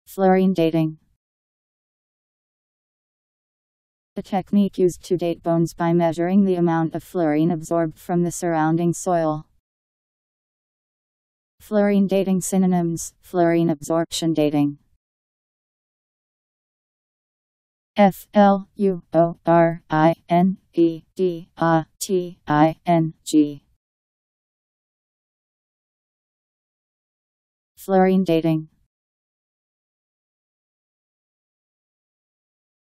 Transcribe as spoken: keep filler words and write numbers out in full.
Fluorine dating. A technique used to date bones by measuring the amount of fluorine absorbed from the surrounding soil. Fluorine dating synonyms: fluorine absorption dating. F L U O R I N E D A T I N G. Fluorine dating.